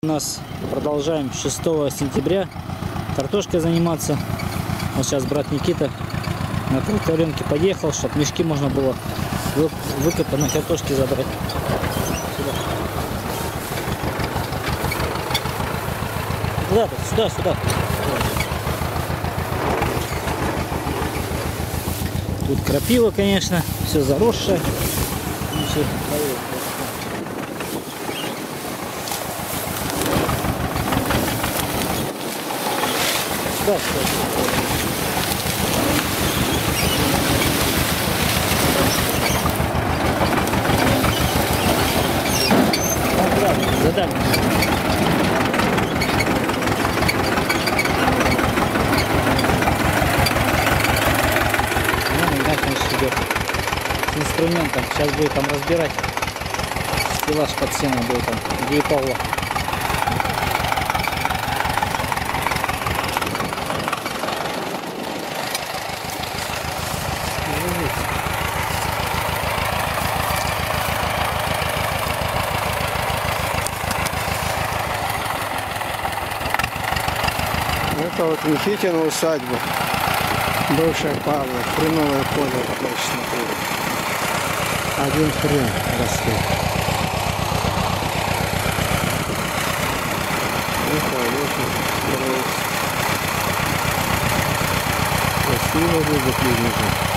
У нас продолжаем 6 сентября картошкой заниматься. Вот сейчас брат Никита на тракторенке подъехал, чтобы мешки можно было выкопанной картошки забрать. Сюда. Сюда. Тут крапива, конечно, все заросшее. Да, задам. С инструментом. Сейчас будет там разбирать. Стеллаж под сено будет там. Где и Павла. Это вот Никитина усадьба, бывшая Павла, хреновое поле, точно. Один хрен растет. Это очень красиво будет видно.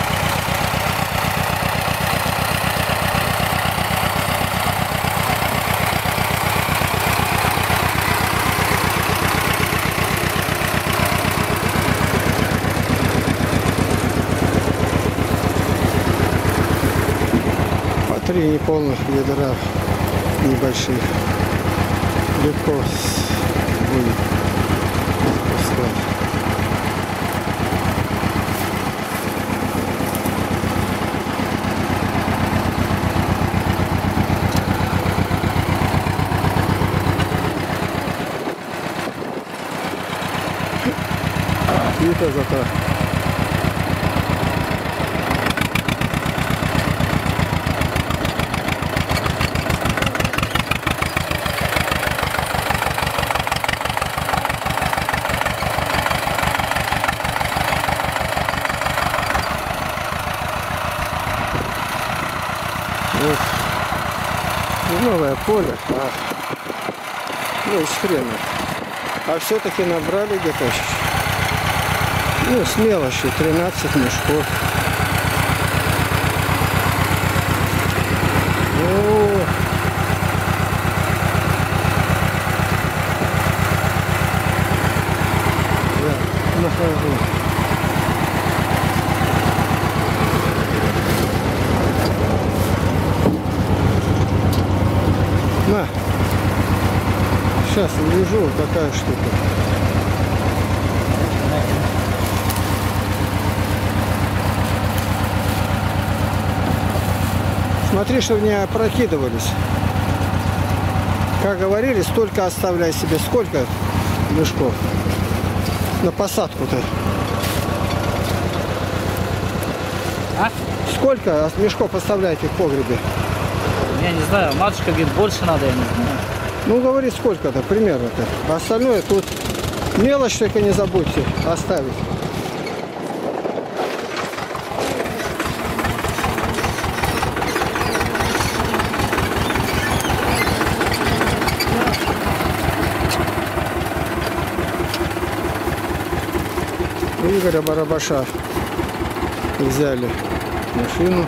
Три неполных ведра небольших легко будет спускать. И-то зато. Вот. Новое поле, ну из хрена. А все-таки набрали где-то, ну с мелочью 13 мешков. О! Да, нахожу. На, сейчас лежу, вот такая штука. Смотри, чтобы не опрокидывались. Как говорили, столько оставляй себе. Сколько мешков на посадку-то? А? Сколько мешков оставляете в погребе? Я не знаю, матушка говорит, больше надо, я не знаю. Ну, говорит, сколько-то, примерно-то. Остальное тут мелочь только не забудьте оставить. У Игоря Барабаша взяли машину.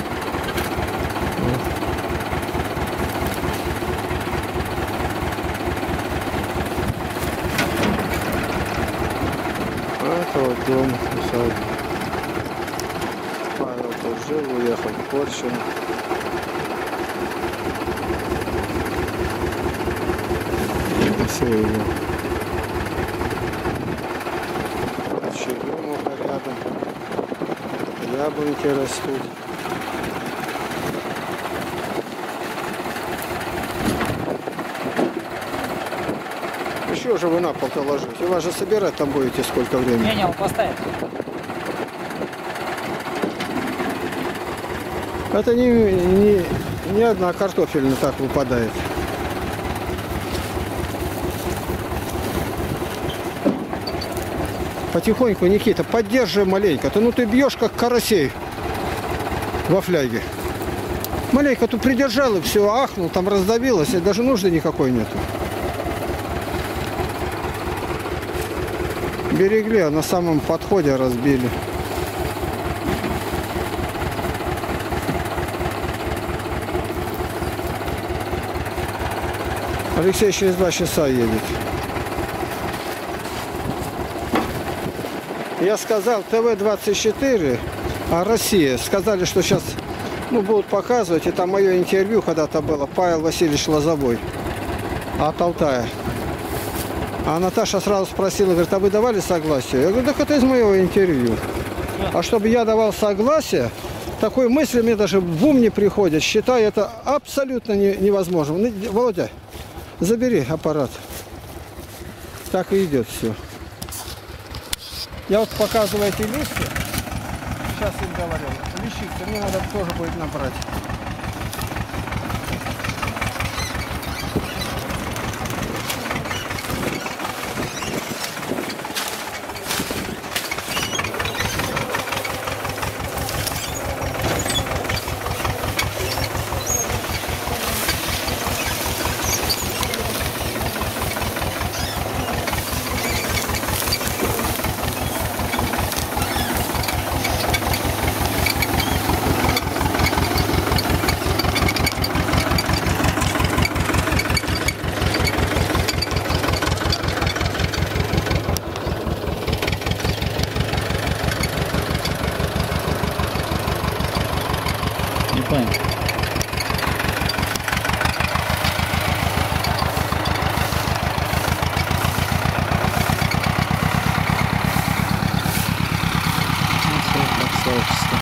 Это вот дом усадьбы. Павел тут жил, уехал в Порщину. Все его. Черемуха рядом. Яблоньки растут. Еще же вы на пол-то ложите. Вы вас же собирать там будете сколько времени? Не, он поставит. Это не одна картофельная так выпадает. Потихоньку, Никита, поддерживай маленько. Ну ты бьешь как карасей во фляге. Маленько ты придержал и все, ахнул, там раздавилось, и даже нужды никакой нету. Берегли, а на самом подходе разбили. Алексей через 2 часа едет. Я сказал ТВ-24, а Россия. Сказали, что сейчас будут показывать. И там мое интервью когда-то было. Павел Васильевич Лозовой от Алтая. А Наташа сразу спросила, говорит, а вы давали согласие? Я говорю, так это из моего интервью. А чтобы я давал согласие, такой мысли мне даже в ум не приходит. Считаю это абсолютно невозможно. Володя, забери аппарат. Так и идет все. Я вот показываю эти листья. Сейчас им говорил. Вещицы мне надо тоже будет набрать.